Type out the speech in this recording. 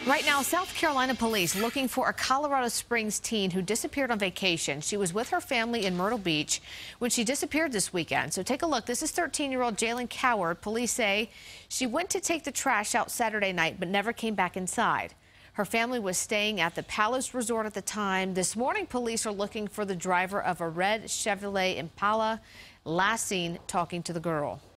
Right now, South Carolina police looking for a Colorado Springs teen who disappeared on vacation. She was with her family in Myrtle Beach when she disappeared this weekend. So take a look. This is 13-year-old Jalene Coward. Police say she went to take the trash out Saturday night but never came back inside. Her family was staying at the Palace Resort at the time. This morning, police are looking for the driver of a red Chevrolet Impala, last seen talking to the girl.